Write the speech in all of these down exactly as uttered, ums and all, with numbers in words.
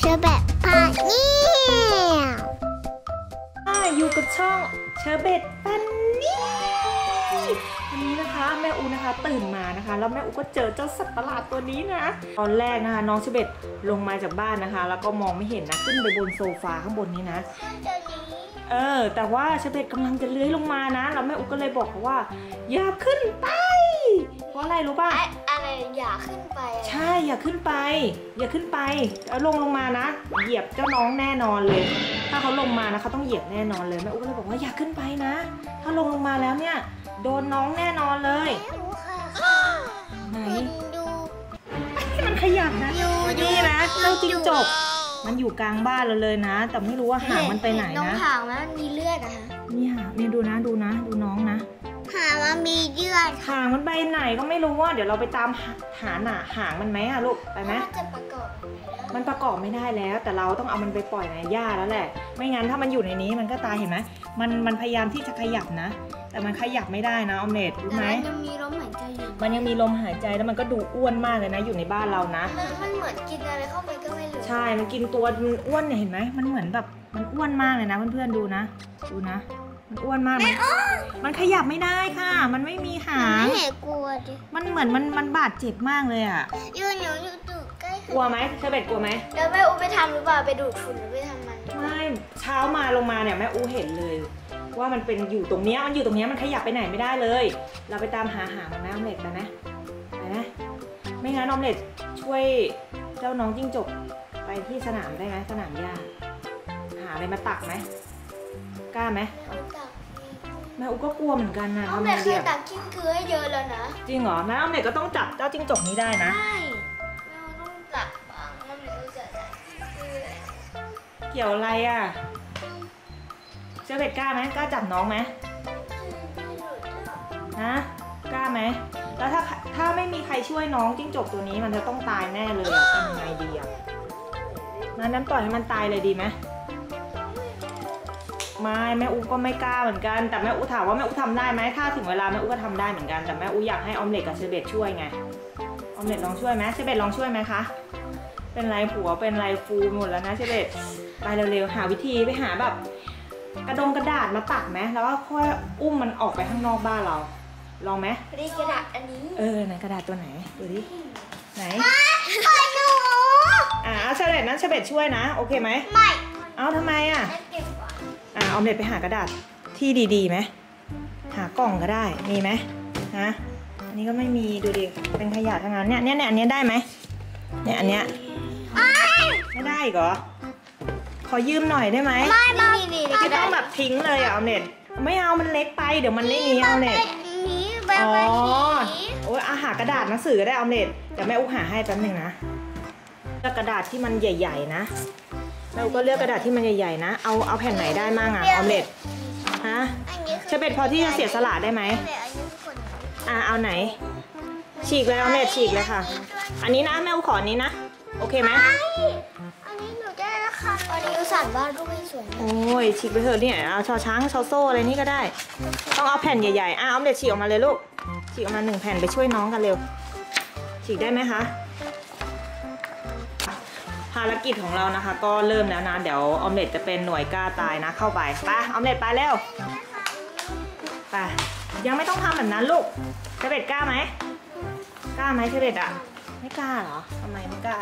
อแบบพาเนี่ยอยู่กับช่องเชอร์เบตปันนี่วันนี้นะคะแม่อูนะคะตื่นมานะคะแล้วแม่อูก็เจอเจ้าสัตว์ประหลาดตัวนี้นะตอนแรกนะคะน้องเชอร์เบตลงมาจากบ้านนะคะแล้วก็มองไม่เห็นนะขึ้นไปบนโซฟาข้างบนนี้นะเออแต่ว่าเชอร์เบตกำลังจะเลื้อยลงมานะแล้วแม่อูก็เลยบอกเขาว่าอย่าขึ้นไปเพราะอะไรรู้ป่ะอะไรอย่าขึ้นไปใช่อย่าขึ้นไปอย่าขึ้นไปเอาลงลงมานะเหยียบเจ้าน้องแน่นอนเลยถ้าเขาลงมานะเขาต้องเหยียบแน่นอนเลยแม่อูก็เลยบอกว่าอย่าขึ้นไปนะถ้าลงลงมาแล้วเนี่ยโดนน้องแน่นอนเลยไหนดูมันขยับนะนี่นะเจ้าจิ้งจกมันอยู่กลางบ้านเราเลยนะแต่ไม่รู้ว่าหางมันไปไหนนะตรงหางมันมีเลือดอะคะนี่หางนี่ดูนะดูนะดูน้องนะหางมันมีเลือดหางมันไปไหนก็ไม่รู้ว่าเดี๋ยวเราไปตามหาหนาหางมันไหมอะลูกไปไหมมันจะประกอบมันประกอบไม่ได้แล้วแต่เราต้องเอามันไปปล่อยในหญ้าแล้วแหละไม่งั้นถ้ามันอยู่ในนี้มันก็ตายเห็นไหมมันมันพยายามที่จะขยับนะแต่มันขยับไม่ได้นะออมเล็ตรู้ไหมมันยังมีลมหายใจอยู่มันยังมีลมหายใจแล้วมันก็ดูอ้วนมากเลยนะอยู่ในบ้านเรานะมันเหมือนกินอะไรเข้าไปก็ไม่รู้ใช่มันกินตัวมันอ้วนเนี่ยเห็นไหมมันเหมือนแบบมันอ้วนมากเลยนะเพื่อนๆดูนะดูนะมันอ้วนมากมันมันขยับไม่ได้ค่ะมันไม่มีหางไม่เห็นกลัวดิมันเหมือนมันมันบาดเจ็บมากเลยอ่ะยืนอยู่อยู่ตึกใกล้กลัวไหมเชอร์เบตกลัวไหมเดี๋ยวแม่อูไปทำหรือเปล่าไปดูดฝุ่นหรือไปทำมันไม่เช้ามาลงมาเนี่ยแม่อูเห็นเลยว่ามันเป็นอยู่ตรงนี้มันอยู่ตรงนี้มันขยับไปไหนไม่ได้เลยเราไปตามหาหามันนะออมเล็ตไปนะไปนะไม่งั้นออมเล็ตช่วยเจ้าน้องจิ้งจกไปที่สนามได้ไหมสนามหญ้าหาอะไรมาตักไหมกล้าไหมแม่อูก็กลัวเหมือนกันนะออมเล็ตเคยตักกิ้งกือให้เยอะแล้วนะจริงเหรอแม่ออมเล็ตก็ต้องจับเจ้าจิ้งจกนี้ได้นะใช่แม่ต้องตักบ้างออมเล็ตจะตักกิ้งกือเกี่ยวอะไรอ่ะเชอร์เบตกล้าไหมกล้าจับน้องไหมฮะกล้าไหมแล้วถ้าถ้าไม่มีใครช่วยน้องจิ้งจกตัวนี้มันจะต้องตายแน่เลยอะทำยังไงดีอะนั้นปล่อยให้มันตายเลยดีไหมไม่แม่อูก็ไม่กล้าเหมือนกันแต่แม่อูถามว่าแม่อูทำได้ไหมถ้าถึงเวลาแม่อูก็ทำได้เหมือนกันแต่แม่อูอยากให้ออมเล็ตกับเชอร์เบตช่วยไงออมเล็ตลองช่วยไหมเชอร์เบตลองช่วยไหมคะเป็นไรผัวเป็นไรฟูหมดแล้วนะเชอร์เบตไปเร็วๆหาวิธีไปหาแบบกระดงกระดาษมาตักไหมแล้วก็ค่อยอุ้มมันออกไปข้างนอกบ้านเราลองไหมรีกระดาษอันนี้เออไหนกระดาษตัวไหนดูดิไหนปล่อยหนูอ่าเอาเชอร์เบตนะเชอร์เบตช่วยนะโอเคไหมไม่เอาทำไมอ่ะอ่าออมเล็ตไปหากระดาษที่ดีๆไหมหากล่องก็ได้มีไหมนะอันนี้ก็ไม่มีดูดิเป็นขยะทั้งนั้นเนี่ยเนี่ยเนี่ยอันนี้ได้ไหมเนี่ยอันเนี้ยไม่ได้เหรอขอยืมหน่อยได้ไหมไม่ไม่ไม่ต้องแบบทิ้งเลยอ่ะออมเล็ตไม่เอามันเล็กไปเดี๋ยวมันไม่มีออมเล็ตอ๋อโอ้ยอาหารกระดาษหนังสือก็ได้ออมเล็ตเดี๋ยวแม่อุ๊หาให้แป๊บนึงนะเลือกกระดาษที่มันใหญ่ๆนะแม่อุ๊ก็เลือกกระดาษที่มันใหญ่ๆนะเอาเอาแผ่นไหนได้มั่งอ่ะออมเล็ตฮะเชอร์เบตพอที่จะเสียสละได้ไหมอ่าเอาไหนฉีกเลยออมเล็ตฉีกเลยค่ะอันนี้นะแม่อุ๊ขออันนี้นะโอเคไหมอันนี้หนูได้แล้วค่ะอันนี้อุตส่าห์วาดรูปให้สวยโอ้ยฉีกไปเถอะเนี่ยเอาชอช้างชอโซ่อะไรนี่ก็ได้ต้องเอาแผ่นใหญ่ๆอ่ะออมเล็ตฉีกออกมาเลยลูกฉีกออกมาหนึ่งแผ่นไปช่วยน้องกันเร็วฉีกได้ไหมคะภารกิจของเรานะคะก็เริ่มแล้วนะเดี๋ยวออมเล็ตจะเป็นหน่วยกล้าตายนะเข้าไปไปออมเล็ตไปเร็วไปยังไม่ต้องทำแบบนั้นลูกเชอร์เบตกล้าไหมกล้าไหมเชอร์เบตอะไม่กล้าเหรอทำไมไม่กล้า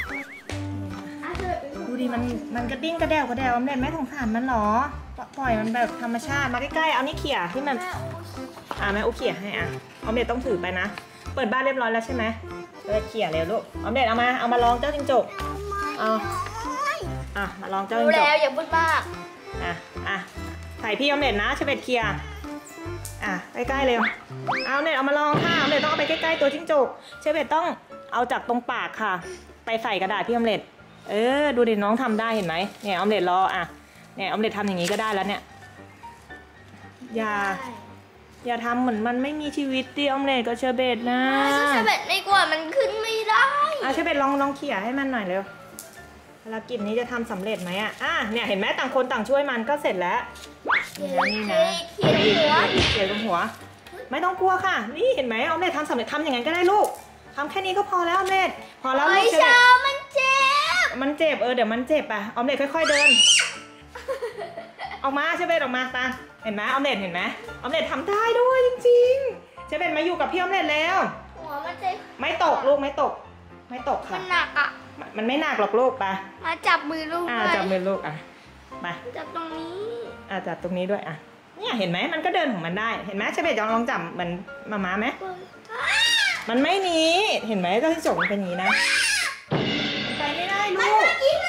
ดูดิมันมันกระดิ้งกระเดวกระเดวออมเล็ตไม่สงสารมันหรอปล่อยมันแบบธรรมชาติมาใกล้ๆเอานี่เขี่ยที่มันอ่าแม่อุ๊เขี่ยให้อ่ะออมเล็ตต้องถือไปนะเปิดบ้านเรียบร้อยแล้วใช่ไหมเออเขี่ยเร็วลูกออมเล็ตเอามาเอามาลองเจ้าจิ้งจกเอาอ่ะมาลองเจ้าจิ้งจกแล้วอย่าพูดมากอ่ะอ่ะใส่พี่ออมเล็ตนะเชอร์เบตเขี่ยอ่ะใกล้ๆเร็วเอาเน็ตเอามาลองค่ะออมเล็ตต้องเอาไปใกล้ๆตัวจิ้งจกเชอร์เบตต้องเอาจากตรงปากค่ะไปใส่กระดาษพี่ออมเล็ตเออดูดิน้องทำได้เห็นไหมเนี่ยออมเล็ตรออ่ะเนี่ยออมเล็ตทำอย่างนี้ก็ได้แล้วเนี่ยอย่าอย่าทำเหมือนมันไม่มีชีวิตดิออมเล็ตกับเชอร์เบตนะเชอร์เบตไม่กลัวมันขึ้นไม่ได้อ่ะเชอร์เบตลองลองเขี่ยให้มันหน่อยเร็วภารกิจนี้จะทำสำเร็จไหมอ่ะอ่ะเนี่ยเห็นไหมต่างคนต่างช่วยมันก็เสร็จแล้วนี่นะเขี่ยหัวเขี่ยตรงหัวไม่ต้องกลัวค่ะนี่เห็นไหมออมเล็ตทำสำเร็จทำอย่างนั้นก็ได้ลูกทำแค่นี้ก็พอแล้วออมเล็ตพอแล้วลูกเชอร์เบตมันเจ็บมมันเจ็บเออเดี๋ยวมันเจ็บอ่ะออมเล็ตค่อยๆเดินออกมาเชเบตออกมาตาเห็นไหมออมเล็ตเห็นไหมออมเล็ตทำได้ด้วยจริงๆเชเบตมาอยู่กับพี่ออมเล็ตแล้วหัวมันจะไม่ตกลูกไม่ตกไม่ตกค่ะมันหนักอ่ะมันไม่หนักหรอกลูกปะมาจับมือลูกอ่าจับมือลูกอ่ะมาจับตรงนี้อ่าจับตรงนี้ด้วยอ่ะเนี่ยเห็นไหมมันก็เดินของมันได้เห็นไหมเชเบตลองจับมันมาม้าไหมมันไม่หนีเห็นไหมเจ้าที่จกมันเป็นอย่างนี้นะไปไม่ได้ลูก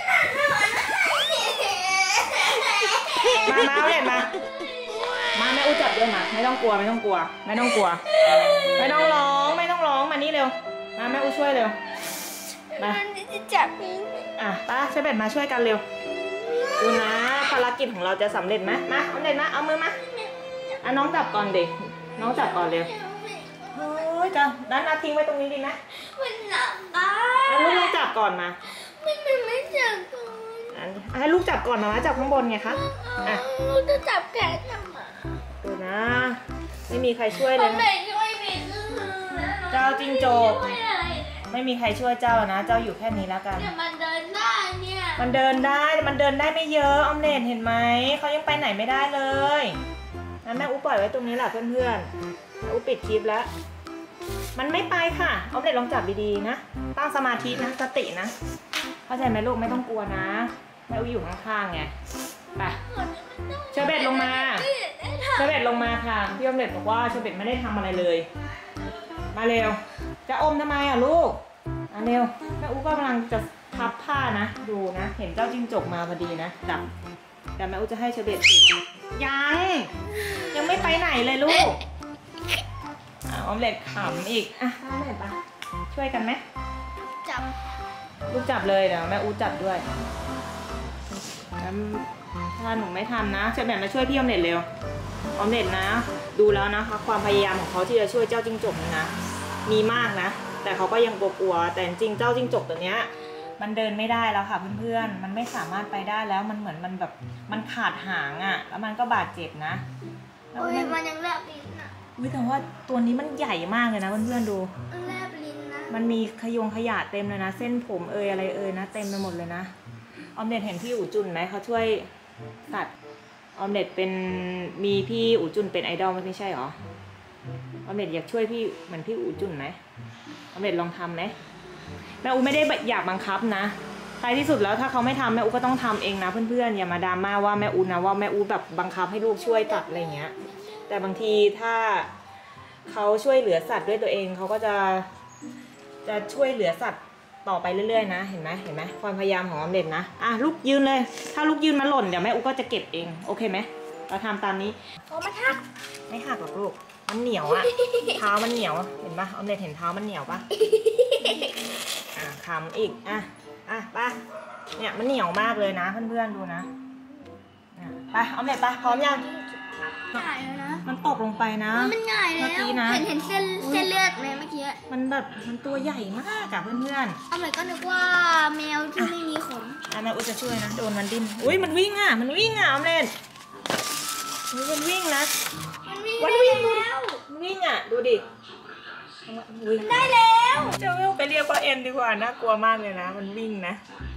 มามาเลยมามาแม่อู้จับด้วยมาไม่ต้องกลัวไม่ต้องกลัวไม่ต้องกลัวไม่ต้องร้องไม่ต้องร้องมานี่เร็วมาแม่อู้ช่วยเร็วมาจับอ่ะป้าเชเบตมาช่วยกันเร็วดูนะภารกิจของเราจะสำเร็จไหมมาเอาเด็ดมาเอามือมาอ่ะน้องจับก่อนเด็กน้องจับก่อนเร็วเฮ้ยจ้ะด้านนาทิ้งไว้ตรงนี้ดีไหมมันหนักอ่ะลูกลูกจับก่อนมาไม่ไม่ไม่จับก่อนให้ลูกจับก่อนมาจับข้างบนไงคะอ่ะลูกจะจับแขนทำไมดูนะไม่มีใครช่วยเลยไม่ช่วยมีเจ้าจิงโจ้ไม่มีใครช่วยเจ้านะเจ้าอยู่แค่นี้แล้วกันเนี่ยมันเดินได้เนี่ยมันเดินได้มันเดินได้ไม่เยอะออมเล็ตเห็นไหมเขายังไปไหนไม่ได้เลยนะแม่อุ๊ปล่อยไว้ตรงนี้แหละเพื่อนๆแม่อุ๊ปิดคลิปแล้วมันไม่ไปค่ะออมเล็ตลองจับดีๆนะตั้งสมาธินะสตินะเข้าใจไหมลูกไม่ต้องกลัวนะแม่อุ๊อยู่ข้างๆไงไปเชอร์เบตลงมาเชอร์เบตลงมาค่ะพี่ออมเล็ตบอกว่าเชอร์เบตไม่ได้ทำอะไรเลยมาเร็วจะอมทำไมอ่ะลูกอ่ะเร็วแม่อุ๊กำลังจะพับผ้านะดูนะเห็นเจ้าจิ้งจกมาพอดีนะจับแต่แม่อุ๊จะให้เชอร์เบตติดยังยังไม่ไปไหนเลยลูกอ่ะออมเล็ตขำอีกอ่ะออมเล็ตปะช่วยกันไหมจับลูกจับเลยเดี๋ยวแม่อุ๊จับด้วยแล้วถ้าหนูไม่ทำนะเชอร์เบตมาช่วยพี่ออมเล็ตเร็วออมเล็ตนะดูแล้วนะคะความพยายามของเขาที่จะช่วยเจ้าจิ้งจกนะมีมากนะแต่เขาก็ยังกลัวๆแต่จริงเจ้าจิ้งจกตัวเนี้ยมันเดินไม่ได้แล้วค่ะเพื่อนๆมันไม่สามารถไปได้แล้วมันเหมือนมันแบบมันขาดหางอ่ะแล้วมันก็บาดเจ็บนะโอ้ยมันยังแลบลิ้นอ่ะอุ้ยแต่ว่าตัวนี้มันใหญ่มากเลยนะเพื่อนๆดูมันแลบลิ้นนะมันมีขยงขยะเต็มเลยนะเส้นผมเอยอะไรเอยนะเต็มไปหมดเลยนะออมเล็ตเห็นพี่อู๋จุนไหมเขาช่วยสัตว์ออมเล็ตเป็นมีพี่อู๋จุนเป็นไอดอลไม่ใช่หรอออมเล็ตอยากช่วยพี่เหมือนพี่อู๋จุนไหมออมเล็ตลองทำไหมแม่อูไม่ได้อยากบังคับนะท้ายที่สุดแล้วถ้าเขาไม่ทำแม่อูก็ต้องทำเองนะเพื่อนๆอย่ามาดราม่าว่าแม่อูนะว่าแม่อูแบบบังคับให้ลูกช่วยตัดอะไรเงี้ยแต่บางทีถ้าเขาช่วยเหลือสัตว์ด้วยตัวเองเขาก็จะจะช่วยเหลือสัตว์ต่อไปเรื่อยๆนะเห็นไหมเห็นไหมความพยายามของออมเล็ตนะอ่ะลูกยืนเลยถ้าลูกยืนมาหล่นเดี๋ยวแม่อูก็จะเก็บเองโอเคไหมเราทำตามนี้โอ้ไม่หักไม่หักหรอกลูกมันเหนียวอะเท้ามันเหนียวเห็นปะออมเล็ตเห็นเท้ามันเหนียวปะอ่ะคำอีกอ่ะอ่ะไปเนี่ยมันเหนียวมากเลยนะเพื่อนๆดูนะไปออมเล็ตไปพร้อมยังง่ายเลยนะมันตกลงไปนะมันง่ายแล้วเห็นเห็นเส้นเส้นเลือดไหมเมื่อกี้มันแบบมันตัวใหญ่มากกับเพื่อนๆออมเล็ตก็นึกว่าแมวที่ไม่มีขนอ่ะแม่อุ๊จะช่วยนะโดนมันดิ้นอุ้ยมันวิ่งอ่ะมันวิ่งอ่ะออมเล็ตมันวิ่งนะมันวิ่งแล้วมันวิ่งอ่ะดูดิได้แล้วจะไม่ไปเรียกว่าเอ็นดีกว่าน่ากลัวมากเลยนะมันวิ่งนะ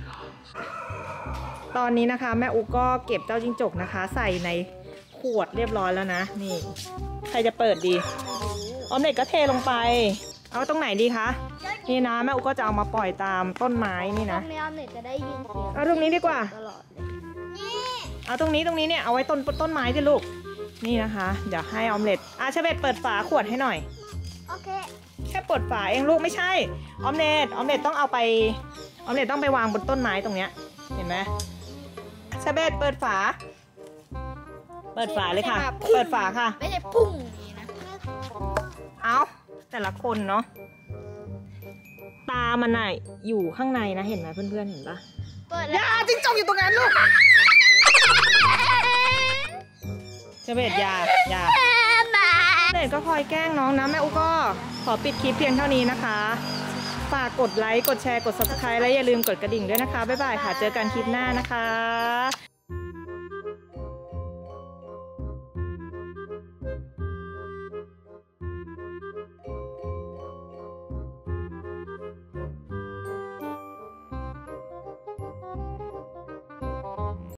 ตอนนี้นะคะแม่อุ๊ก็เก็บเจ้าจิ้งจกนะคะใส่ในขวดเรียบร้อยแล้วนะนี่ใครจะเปิดดีออมเล็ตก็เทลงไปเอาตรงไหนดีคะนี่นะแม่อุ๊ก็จะเอามาปล่อยตามต้นไม้นี่นะตรงนี้ออมเล็ตจะได้ยินเสียงเอาตรงนี้ดีกว่าเอาตรงนี้ตรงนี้เนี่ยเอาไว้ต้นต้นไม้สิลูกนี่นะคะเดี๋ยวให้ออมเล็ตอ่ะเชเบตเปิดฝาขวดให้หน่อยโอเคแค่เปิดฝาเองลูกไม่ใช่ออมเล็ตออมเล็ตต้องเอาไปออมเล็ตต้องไปวางบนต้นไม้ตรงเนี้ยเห็นไหมเชเบตเปิดฝาเปิดฝาเลยค่ะเปิดฝาค่ะไม่ใช่พุ่งนี่นะเอาแต่ละคนเนาะตามันน่ะอยู่ข้างในนะเห็นไหมเพื่อนๆเห็นปะยาจิ้งจกอยู่ตรงนั้นลูกเชเบตยายาเด็กก็คอยแกล้งน้องนะแม่อุ๊ก็ขอปิดคลิปเพียงเท่านี้นะคะฝากกดไลค์กดแชร์กด ซับสไครบ์ และอย่าลืมกดกระดิ่งด้วยนะคะบ๊ายบายค่ะเจอกันคลิปหน้านะคะ